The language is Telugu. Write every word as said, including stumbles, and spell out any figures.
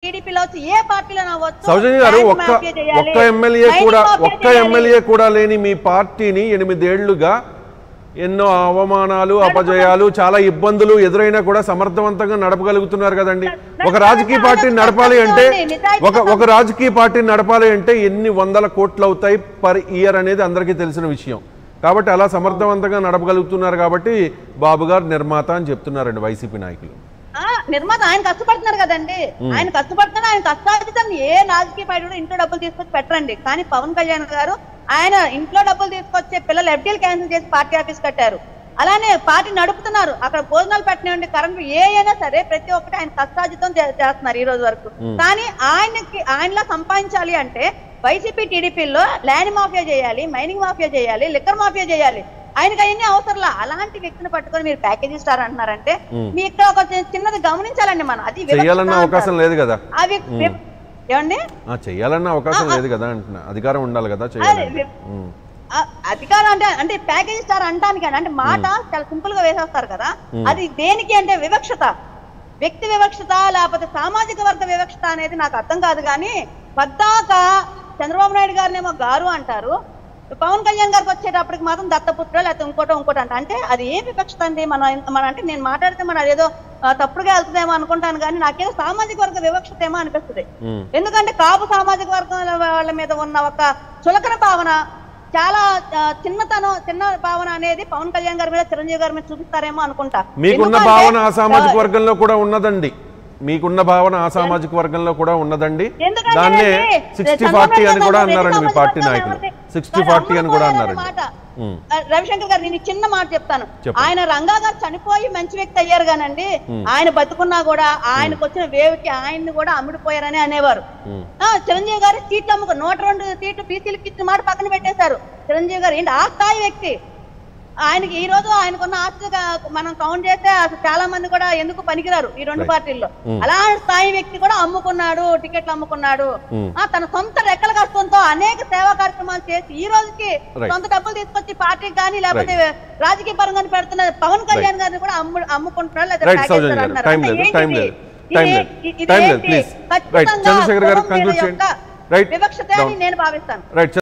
టీడీపీలో వచ్చి ఏ పార్టీలో అవ్వచ్చు సౌజన్య గారు ఒక్క ఒక్క ఎమ్మెల్యే కూడా ఒక్క ఎమ్మెల్యే కూడా లేని మీ పార్టీని ఎనిమిదేళ్లుగా ఎన్నో అవమానాలు అపజయాలు చాలా ఇబ్బందులు ఎదురైనా కూడా సమర్థవంతంగా నడపగలుగుతున్నారు కదండి. ఒక రాజకీయ పార్టీని నడపాలి అంటే ఒక ఒక రాజకీయ పార్టీని నడపాలి అంటే ఎన్ని వందల కోట్లు అవుతాయి పర్ ఇయర్ అనేది అందరికీ తెలిసిన విషయం. కాబట్టి అలా సమర్థవంతంగా నడపగలుగుతున్నారు కాబట్టి బాబు గారు నిర్మాత అని చెప్తున్నారండి వైసీపీ నాయకులు. నిర్మాత ఆయన కష్టపడుతున్నారు కదండి, ఆయన కష్టపడుతున్నా ఆయన కష్టార్జితాన్ని ఏ రాజకీయ పార్టీ కూడా ఇంట్లో డబ్బులు తీసుకొచ్చి పెట్టరండి. కానీ పవన్ కళ్యాణ్ గారు ఆయన ఇంట్లో డబ్బులు తీసుకొచ్చే పిల్లలు ఎఫ్డీలు క్యాన్సిల్ చేసి పార్టీ ఆఫీస్ కట్టారు. అలానే పార్టీ నడుపుతున్నారు. అక్కడ భోజనాలు పెట్టినండి, కరెంట్ ఏ అయినా సరే ప్రతి ఒక్కటి ఆయన కష్టార్జితం చేస్తున్నారు ఈ రోజు వరకు. కానీ ఆయనకి ఆయనలా సంపాదించాలి అంటే వైసీపీ టీడీపీలో ల్యాండ్ మాఫియా చేయాలి, మైనింగ్ మాఫియా చేయాలి, లిక్కర్ మాఫియా చేయాలి. ఆయనకి అవన్నీ అవసరంలా. అలాంటి వ్యక్తిని పట్టుకొని మీరు ప్యాకేజీ స్టార్ అంటున్నారంటే మీ ఇక్కడ ఒక చిన్నది గమనించాలండి. మనం అది చేయాలన్న అవకాశం లేదు కదా, అవి ఏమండి చేయాలన్న అవకాశం లేదు కదా అంటున్నా, అధికారం ఉండాలి కదా. అధికారం అంటే అంటే ప్యాకేజీ స్టార్ అంటానికి అంటే మాట చాలా సింపుల్ గా వేసేస్తారు కదా. అది దేనికి అంటే వివక్షత, వ్యక్తి వివక్షత లేకపోతే సామాజిక వర్గ వివక్షత అనేది నాకు అర్థం కాదు. కానీ పద్దాక చంద్రబాబు నాయుడు గారినేమో గారు అంటారు, పవన్ కళ్యాణ్ గారికి వచ్చేటప్పటికి మాత్రం దత్తపుత్ర లేకపోతే ఇంకోటో ఇంకోటి అంట. అంటే అది ఏం వివక్షత అండి? మన మన అంటే నేను మాట్లాడితే మన అదేదో తప్పుడుగా వెళ్తుందేమో అనుకుంటాను, కానీ నాకేదో సామాజిక వర్గ వివక్షత ఏమో అనిపిస్తుంది. ఎందుకంటే కాపు సామాజిక వర్గం వాళ్ళ మీద ఉన్న ఒక చులకన భావన, చాలా చిన్నతనం చిన్న భావన అనేది పవన్ కళ్యాణ్ గారి మీద చిరంజీవి గారి మీద చూపిస్తారేమో అనుకుంటా. మీకున్న భావన ఆ సామాజిక వర్గంలో కూడా ఉన్నదండి, మీకున్న భావన ఆ సామాజిక వర్గంలో కూడా ఉన్నదండి. దాన్నే సిక్స్టీ ఫార్టీ అని కూడా అన్నారండి మీ పార్టీ నాయకులు. సిక్స్టీ ఫార్టీ అని కూడా అన్నారండి. రవిశంకర్ గారు నేను చిన్న మాట చెప్తాను. ఆయన రంగా గారు చనిపోయి మంచి వ్యక్తి అయ్యారు కానండి, ఆయన బతుకున్నా కూడా ఆయనకు వచ్చిన వేవ్కి ఆయన్ని కూడా అమ్ముడిపోయారని అనేవారు. చిరంజీవి గారు సీట్లు అమ్ముకు నూట రెండు సీట్లు బీసీలకు ఇచ్చిన మాట పక్కన పెట్టేశారు. చిరంజీవి గారు ఏంటి ఆ స్థాయి వ్యక్తి. ఆయనకి ఈ రోజు ఆయనకున్న ఆస్తి మనం కౌంట్ చేస్తే చాలా మంది కూడా ఎందుకు పనికిరారు ఈ రెండు పార్టీల్లో. అలాంటి స్థాయి వ్యక్తి కూడా అమ్ముకున్నాడు, టికెట్లు అమ్ముకున్నాడు. తన సొంత రెక్కల కష్టంతో అనేక సేవా కార్యక్రమాలు చేసి ఈ రోజుకి సొంత డబ్బులు తీసుకొచ్చి పార్టీకి కానీ లేకపోతే రాజకీయ పరంగా పెడుతున్న పవన్ కళ్యాణ్ గారిని కూడా అమ్ము అమ్ముకుంటున్నారు లేదా వివక్షత అని నేను భావిస్తాను.